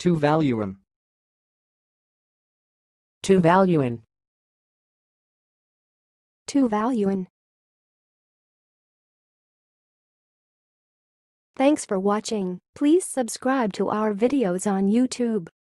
tuvaluan, tuvaluan, tuvaluan. Thanks for watching. Please subscribe to our videos on YouTube.